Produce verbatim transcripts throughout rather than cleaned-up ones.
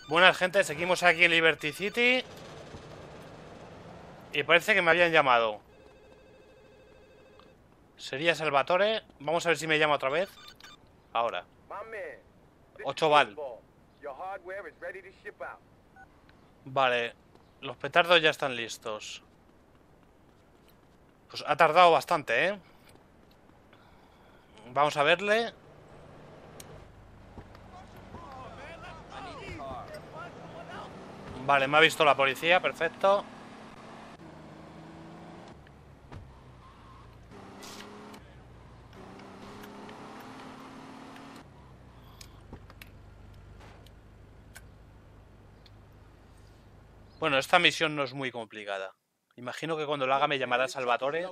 Buenas, gente, seguimos aquí en Liberty City. Y parece que me habían llamado. Sería Salvatore. Vamos a ver si me llama otra vez. Ahora. ocho val. Vale. Los petardos ya están listos. Pues ha tardado bastante, ¿eh? Vamos a verle. Vale, me ha visto la policía, perfecto. Bueno, esta misión no es muy complicada. Imagino que cuando lo haga me llamará Salvatore.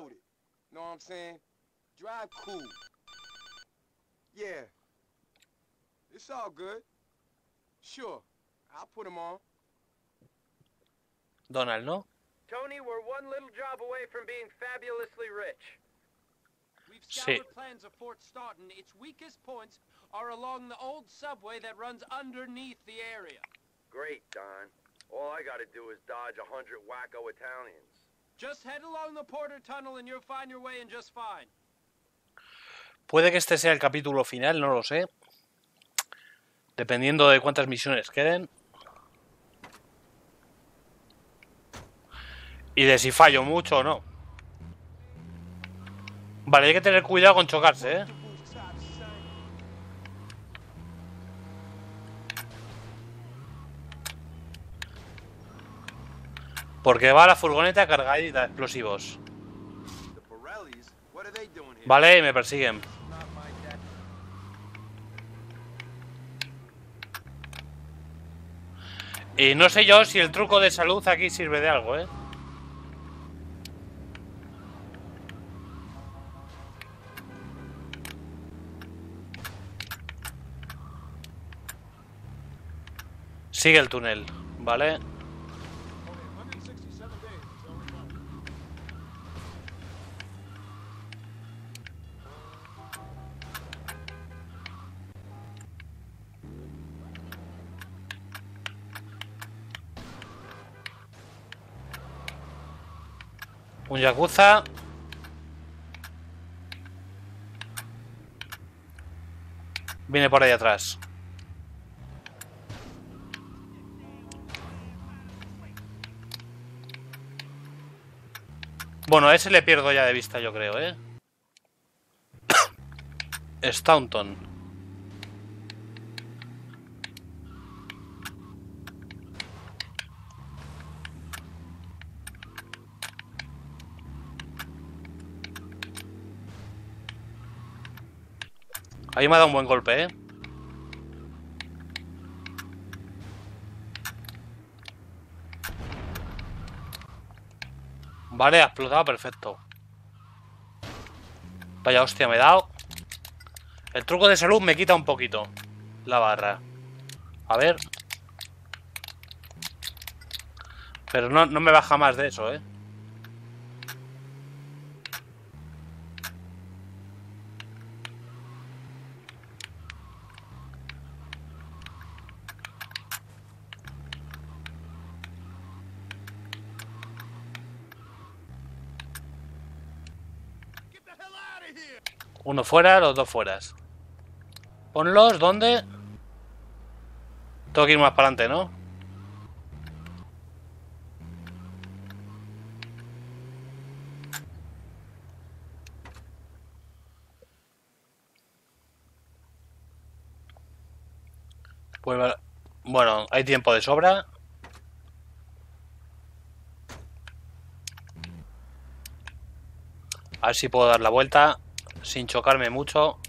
Donald, ¿no? Tony, we're one little job away from being fabulously rich. We've Sí. scoured plans of Fort Staunton. Its weakest points are along the old subway that runs underneath the area. Great, Don. All I gotta do is dodge a hundred wacko Italians. Just head along the Porter Tunnel and you'll find your way in just fine. Puede que este sea el capítulo final, no lo sé. Dependiendo de cuántas misiones queden. Y de si fallo mucho o no. Vale, hay que tener cuidado con chocarse, ¿eh? Porque va la furgoneta cargadita de explosivos. Vale, me persiguen. Y no sé yo si el truco de salud aquí sirve de algo, ¿eh? Sigue el túnel, ¿vale? Un yakuza. Viene por ahí atrás. Bueno, a ese le pierdo ya de vista, yo creo, ¿eh? Staunton. Ahí me ha dado un buen golpe, ¿eh? Vale, ha explotado, perfecto. Vaya hostia, me he dado. El truco de salud me quita un poquito la barra. A ver. Pero no, no me baja más de eso, ¿eh? Uno fuera, los dos fueras. Ponlos, ¿dónde? Tengo que ir más para adelante, ¿no? Pues bueno, hay tiempo de sobra. A ver si puedo dar la vuelta sin chocarme mucho.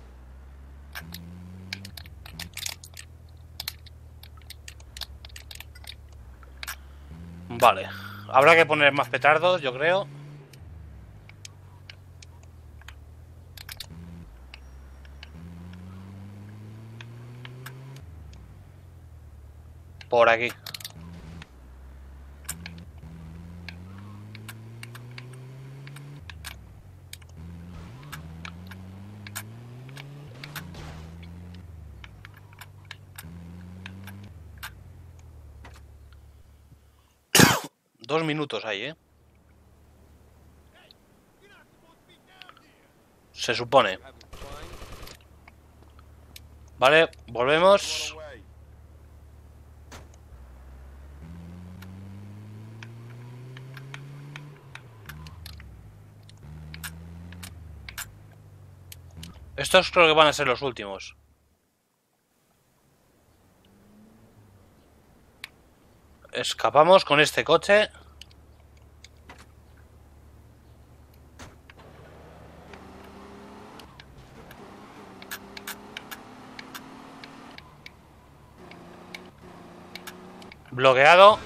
Vale. Habrá que poner más petardos, yo creo. Por aquí. Dos minutos ahí, ¿eh? Se supone. Vale, volvemos. Estos creo que van a ser los últimos. Escapamos con este coche. Bloqueado.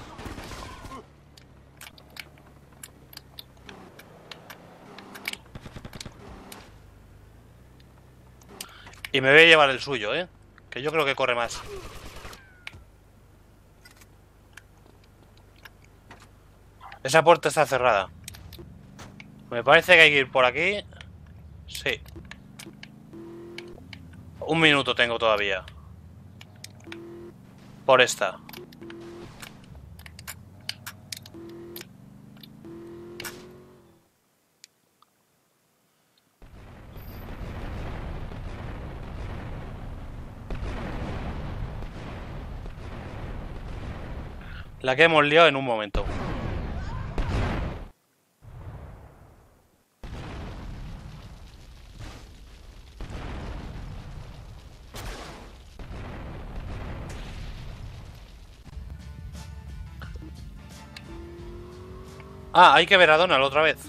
Y me voy a llevar el suyo, ¿eh? Que yo creo que corre más. Esa puerta está cerrada. Me parece que hay que ir por aquí. Sí. Un minuto tengo todavía. Por esta. La que hemos liado en un momento. Ah, hay que ver a Donald otra vez.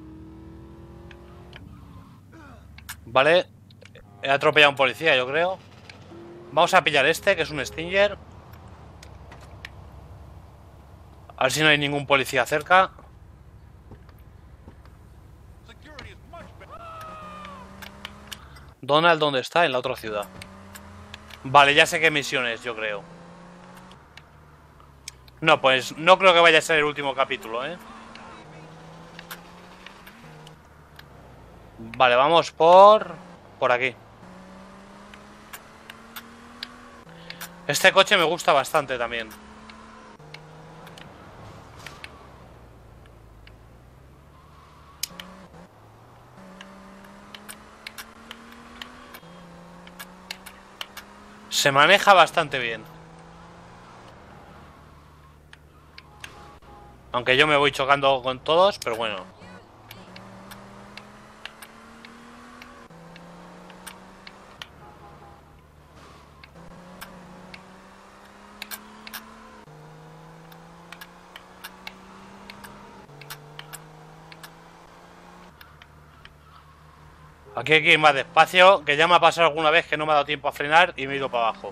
Vale. He atropellado a un policía, yo creo. Vamos a pillar este, que es un Stinger. A ver si no hay ningún policía cerca. Donald, ¿dónde está? En la otra ciudad. Vale, ya sé qué misión es, yo creo. No, pues no creo que vaya a ser el último capítulo, ¿eh? Vale, vamos por... por aquí. Este coche me gusta bastante también. Se maneja bastante bien. Aunque yo me voy chocando con todos, pero bueno. Aquí hay que ir más despacio, que ya me ha pasado alguna vez que no me ha dado tiempo a frenar y me he ido para abajo.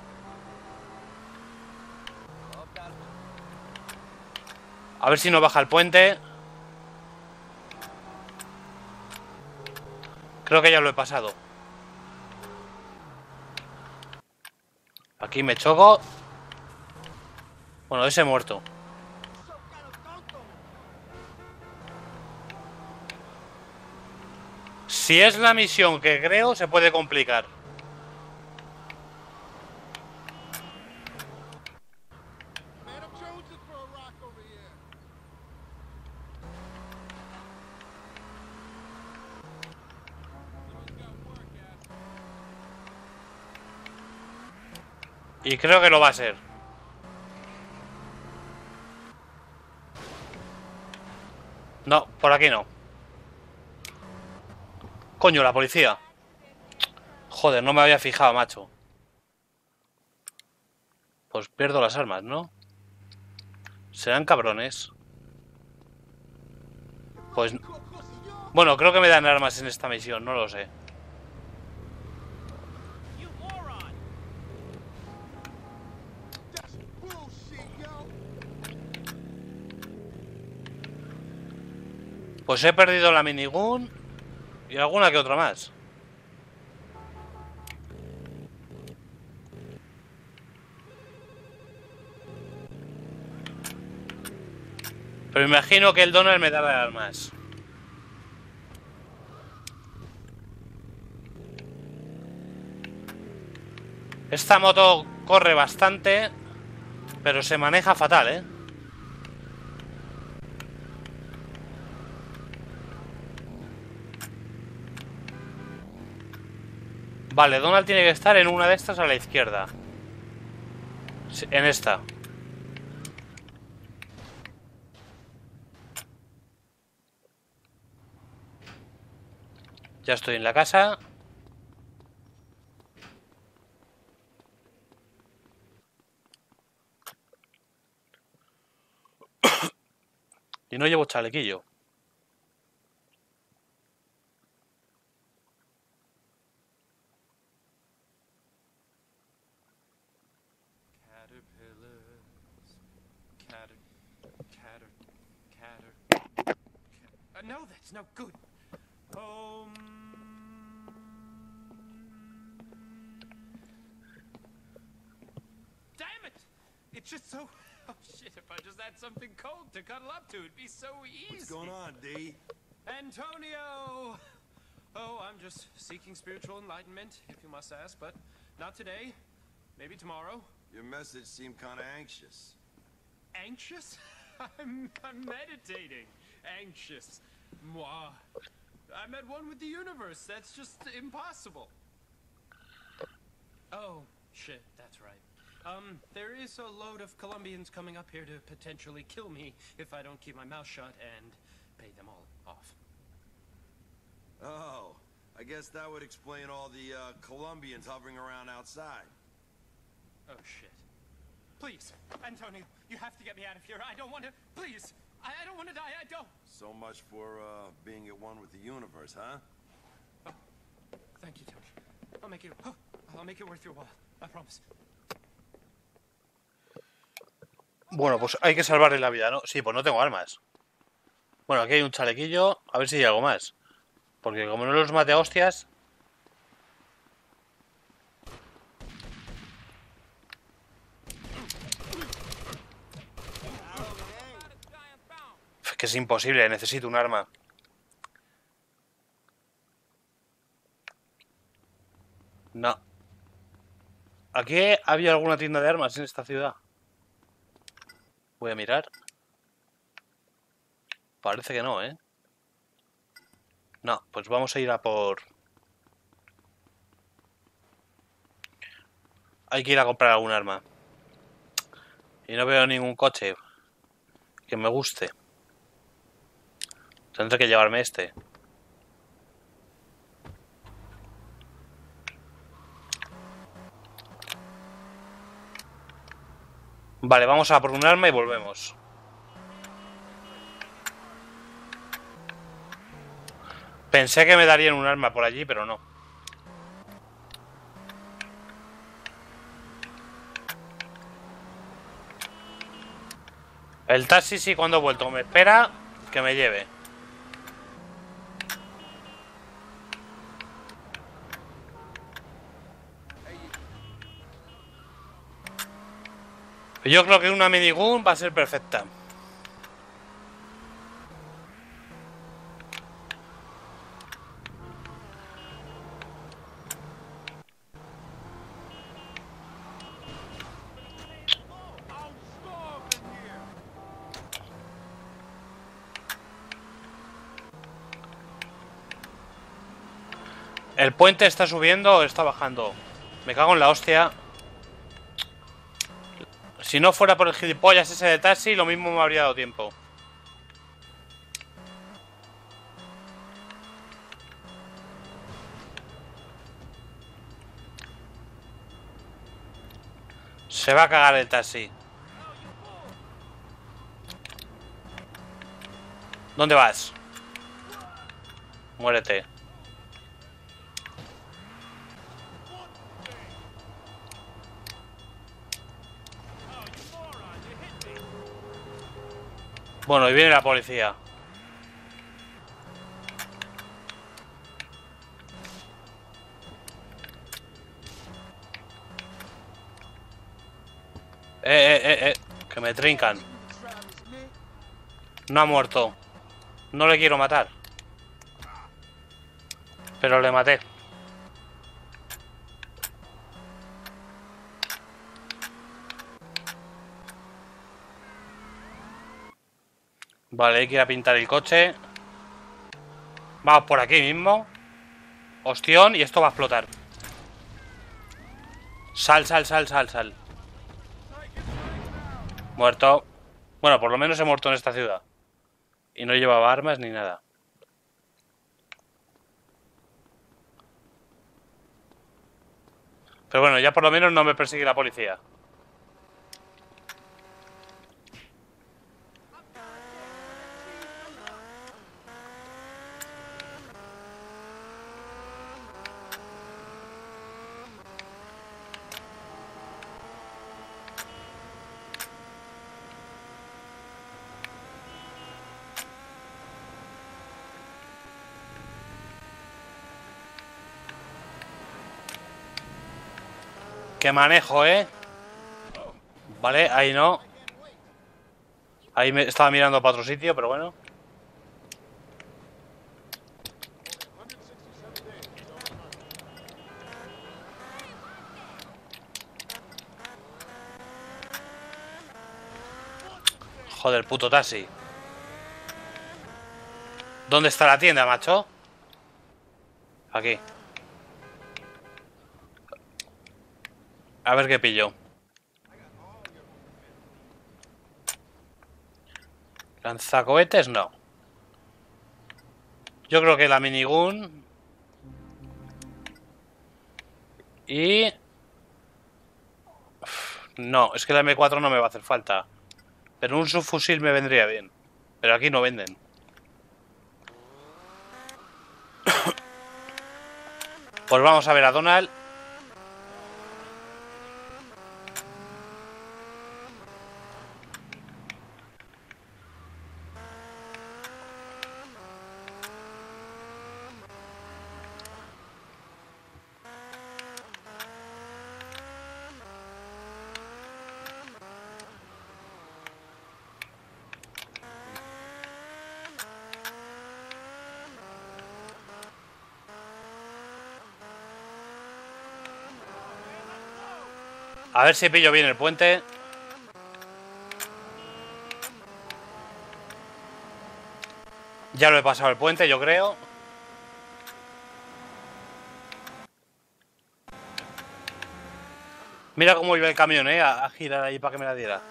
A ver si no baja el puente. Creo que ya lo he pasado. Aquí me choco. Bueno, ese muerto. Si es la misión que creo, se puede complicar. Y creo que lo va a ser. No, por aquí no. Coño, la policía. Joder, no me había fijado, macho. Pues pierdo las armas, ¿no? Serán cabrones. Pues... bueno, creo que me dan armas en esta misión, no lo sé. Pues he perdido la minigun y alguna que otra más. Pero imagino que el Donald me dará armas. Esta moto corre bastante, pero se maneja fatal, ¿eh? Vale, Donald tiene que estar en una de estas a la izquierda. Sí, en esta. Ya estoy en la casa. Y no llevo chalequillo. Catter, catter, catter. Uh, no, that's no good. Um. Damn it! It's just so. Oh shit! If I just had something cold to cuddle up to, it'd be so easy. What's going on, D? Antonio! Oh, I'm just seeking spiritual enlightenment, if you must ask, but not today. Maybe tomorrow. Your message seemed kind of anxious. Anxious? I'm, I'm meditating. Anxious. Moi. I'm at one with the universe. That's just impossible. Oh, shit, that's right. Um, there is a load of Colombians coming up here to potentially kill me if I don't keep my mouth shut and pay them all off. Oh, I guess that would explain all the uh, Colombians hovering around outside. Oh, shit. Please, Antonio, you have to get me out of here. I don't want to... Please, I, I don't want to die. I don't... So much for uh, being at one with the universe, huh? Oh, thank you, Tony. I'll make it... Oh, I'll make it worth your while. I promise. Bueno, pues hay que salvarle la vida, ¿no? Sí, pues no tengo armas. Bueno, aquí hay un chalequillo. A ver si hay algo más. Porque como no los mate a hostias... Es que es imposible, necesito un arma. No. ¿Aquí había alguna tienda de armas en esta ciudad? Voy a mirar. Parece que no, ¿eh? No, pues vamos a ir a por... Hay que ir a comprar algún arma. Y no veo ningún coche que me guste. Tendré que llevarme este. Vale, vamos a por un arma y volvemos. Pensé que me darían un arma por allí, pero no. El taxi sí, cuando he vuelto me espera que me lleve. Yo creo que una minigun va a ser perfecta. ¿El puente está subiendo o está bajando? Me cago en la hostia. Si no fuera por el gilipollas ese de taxi, lo mismo me habría dado tiempo. Se va a cagar el taxi. ¿Dónde vas? Muérete. Bueno, y viene la policía. Eh, eh, eh, eh, que me trincan. No ha muerto. No le quiero matar. Pero le maté. Vale, hay que ir a pintar el coche. Vamos por aquí mismo. Ostión, y esto va a explotar. Sal, sal, sal, sal, sal. Muerto. Bueno, por lo menos he muerto en esta ciudad. Y no llevaba armas ni nada. Pero bueno, ya por lo menos no me persigue la policía. ¡Qué manejo, eh! Vale, ahí no. Ahí me estaba mirando para otro sitio, pero bueno. Joder, puto taxi. ¿Dónde está la tienda, macho? Aquí. A ver qué pillo. Lanzacohetes, no. Yo creo que la minigun. Y... No, es que la eme cuatro no me va a hacer falta. Pero un subfusil me vendría bien. Pero aquí no venden. Pues vamos a ver a Donald. A ver si pillo bien el puente. Ya lo he pasado el puente, yo creo. Mira cómo iba el camión, eh, a, a girar ahí para que me la diera.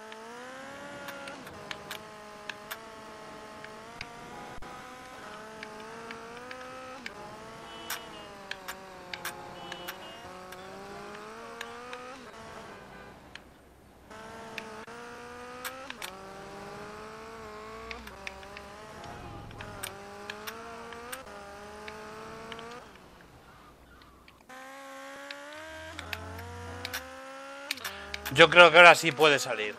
Yo creo que ahora sí puede salir.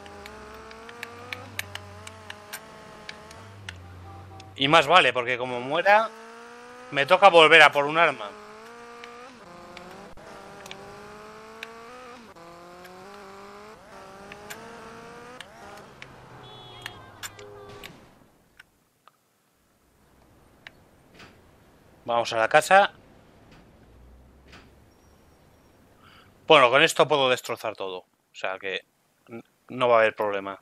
Y más vale, porque como muera, me toca volver a por un arma. Vamos a la casa. Bueno, con esto puedo destrozar todo. O sea que no va a haber problema.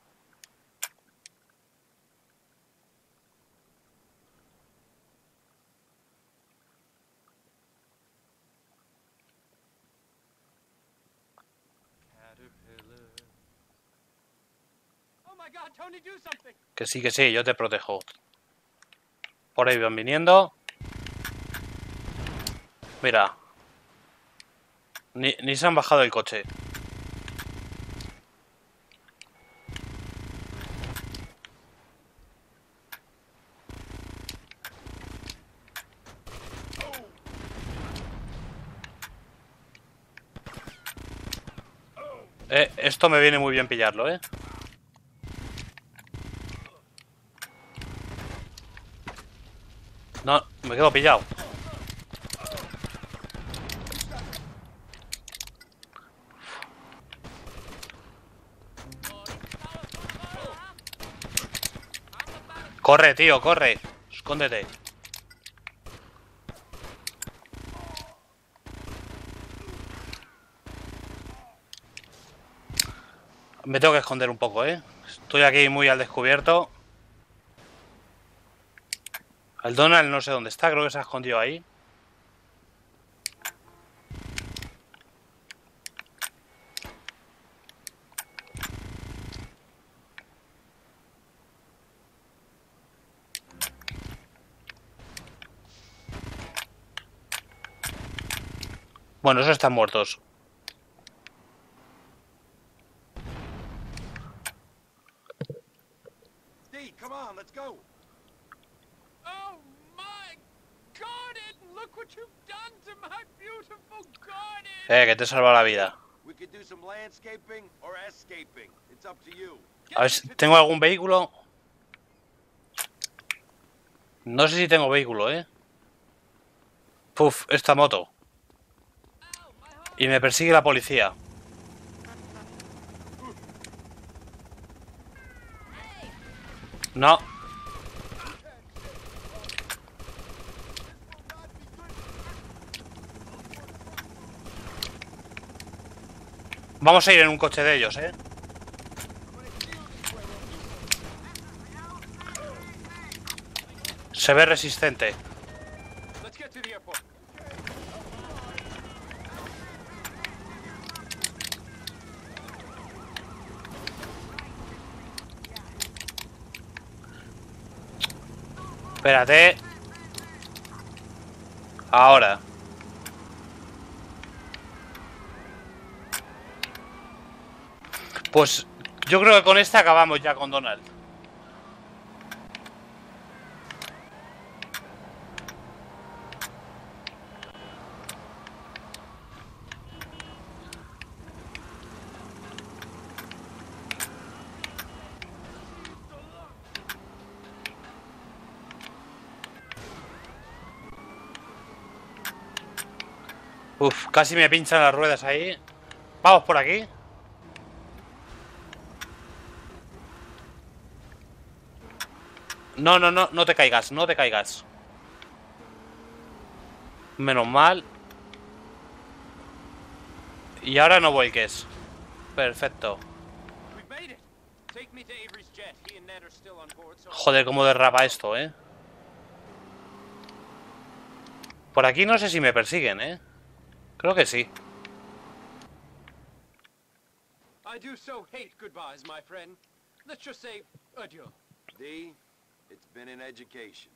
Que sí, que sí, yo te protejo. Por ahí van viniendo. Mira. Ni, ni se han bajado el coche. Eh, esto me viene muy bien pillarlo, eh. No, me quedo pillado. Corre, tío, corre. Escóndete. Me tengo que esconder un poco, eh. Estoy aquí muy al descubierto. El Donald no sé dónde está, creo que se ha escondido ahí. Bueno, esos están muertos. Steve, come on, let's go. Oh my garden! Look what you've done to my beautiful garden! Eh, que te he salvado la vida. We could do some landscaping or escaping. It's up to you. A ver si tengo algún vehículo. No sé si tengo vehículo, eh. Puf, esta moto. Y me persigue la policía. No. Vamos a ir en un coche de ellos, eh. Se ve resistente. Let's get to the airport. Espérate. Ahora. Pues yo creo que con esta acabamos ya con Donald. Uf, casi me pinchan las ruedas ahí. Vamos por aquí. No, no, no, no te caigas, no te caigas. Menos mal. Y ahora no vuelques. Perfecto. We've made it. Take me to Avery's jet. He and Ned are still on board, so Joder, cómo derrapa esto, eh. Por aquí no sé si me persiguen, eh. Creo que sí. I do so hate goodbyes, my friend. Let's just say adieu. D, it's been an education.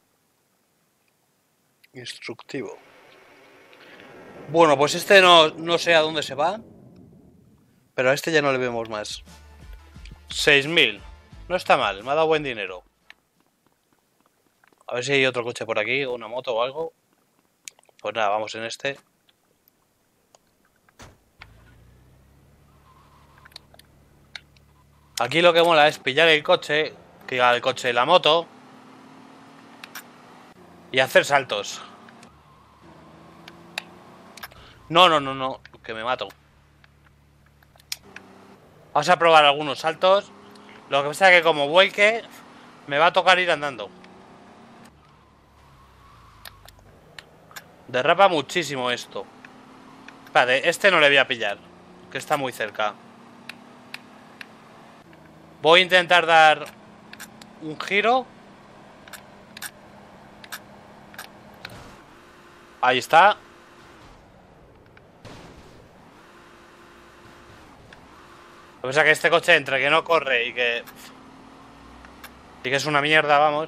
Instructivo. Bueno, pues este no, no sé a dónde se va. Pero a este ya no le vemos más. seis mil. No está mal, me ha dado buen dinero. A ver si hay otro coche por aquí, o una moto o algo. Pues nada, vamos en este. Aquí lo que mola es pillar el coche, que el coche de la moto, y hacer saltos. No, no, no, no, que me mato. Vamos a probar algunos saltos. Lo que pasa es que como vuelque, me va a tocar ir andando. Derrapa muchísimo esto. Espérate, este no le voy a pillar, que está muy cerca. Voy a intentar dar un giro. Ahí está. Lo que pasa es que este coche, entre que no corre y que... Y que es una mierda, vamos.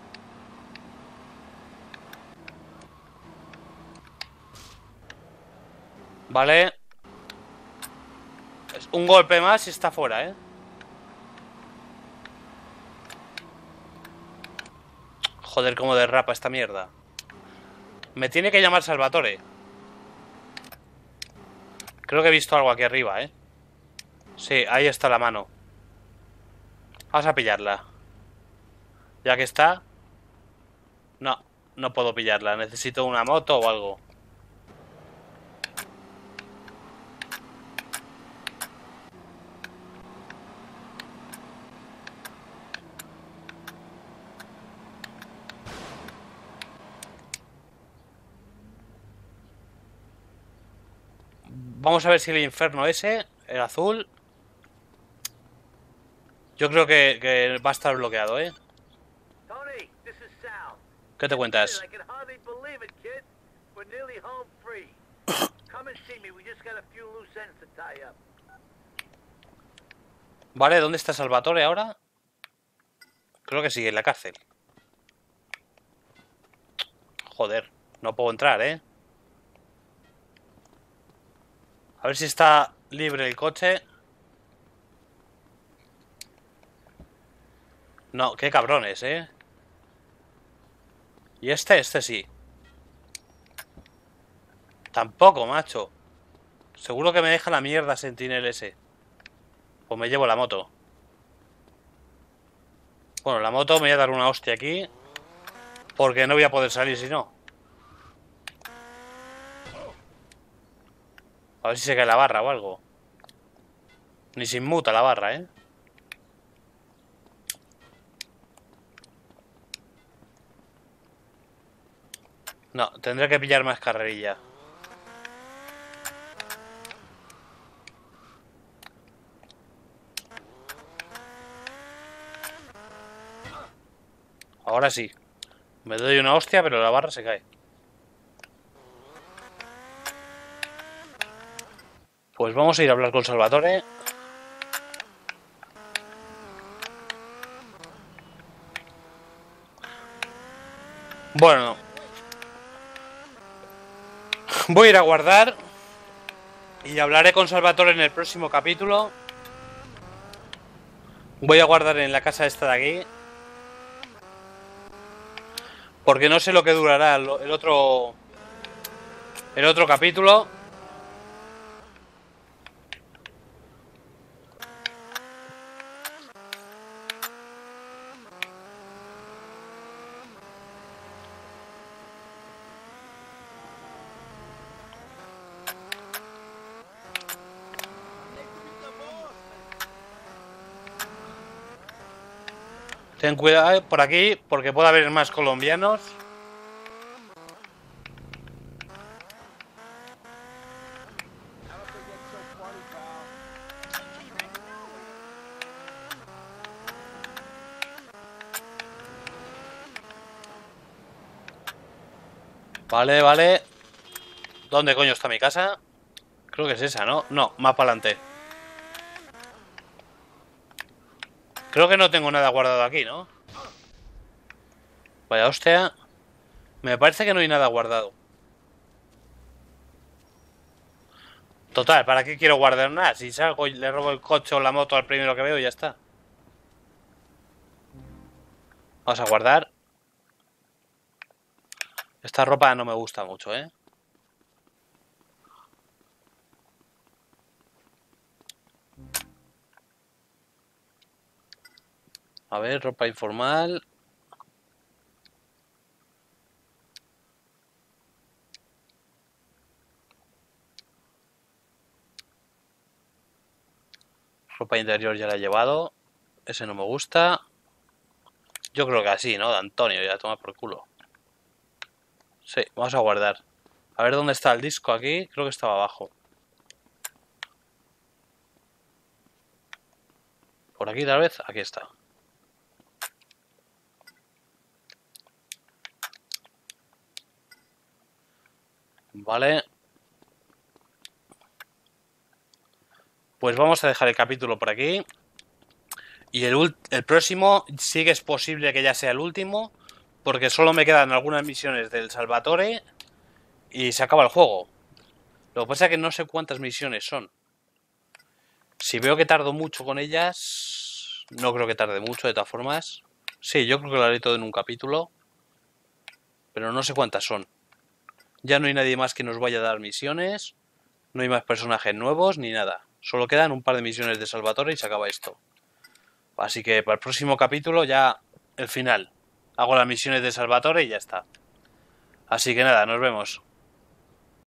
Vale. Es un golpe más y está fuera, ¿eh? Joder, cómo derrapa esta mierda. Me tiene que llamar Salvatore. Creo que he visto algo aquí arriba, ¿eh? Sí, ahí está la mano. Vamos a pillarla. Ya que está... No, no puedo pillarla. Necesito una moto o algo. Vamos a ver si el infierno ese, el azul... Yo creo que, que va a estar bloqueado, ¿eh? Tony, this is Sal. ¿Qué te cuentas? I can hardly believe it, kid. We're nearly home free. Come and see me. We just got a few loose ends to tie up. Vale, ¿dónde está Salvatore ahora? Creo que sigue en la cárcel. Joder, no puedo entrar, ¿eh? A ver si está libre el coche. No, qué cabrones, ¿eh? Y este, este sí. Tampoco, macho. Seguro que me deja la mierda Sentinel ese. Pues me llevo la moto. Bueno, la moto me voy a dar una hostia aquí. Porque no voy a poder salir si no. A ver si se cae la barra o algo. Ni se inmuta la barra, ¿eh? No, tendré que pillar más carrerilla. Ahora sí. Me doy una hostia, pero la barra se cae. Pues vamos a ir a hablar con Salvatore. Bueno. Voy a ir a guardar. Y hablaré con Salvatore en el próximo capítulo. Voy a guardar en la casa esta de aquí. Porque no sé lo que durará el otro... El otro capítulo. Ten cuidado por aquí, porque puede haber más colombianos. Vale, vale. ¿Dónde coño está mi casa? Creo que es esa, ¿no? No, más para adelante. Creo que no tengo nada guardado aquí, ¿no? Vaya hostia. Me parece que no hay nada guardado. Total, ¿para qué quiero guardar nada? Si salgo y le robo el coche o la moto al primero que veo y ya está. Vamos a guardar. Esta ropa no me gusta mucho, ¿eh? A ver, ropa informal. Ropa interior ya la he llevado. Ese no me gusta. Yo creo que así, ¿no? De Antonio, ya toma por culo. Sí, vamos a guardar. A ver dónde está el disco aquí. Creo que estaba abajo. Por aquí tal vez. Aquí está. Vale. Pues vamos a dejar el capítulo por aquí. Y el, el próximo sí que es posible que ya sea el último. Porque solo me quedan algunas misiones del Salvatore. Y se acaba el juego. Lo que pasa es que no sé cuántas misiones son. Si veo que tardo mucho con ellas... No creo que tarde mucho, de todas formas. Sí, yo creo que lo haré todo en un capítulo. Pero no sé cuántas son. Ya no hay nadie más que nos vaya a dar misiones. No hay más personajes nuevos ni nada. Solo quedan un par de misiones de Salvatore y se acaba esto. Así que para el próximo capítulo ya el final. Hago las misiones de Salvatore y ya está. Así que nada, nos vemos.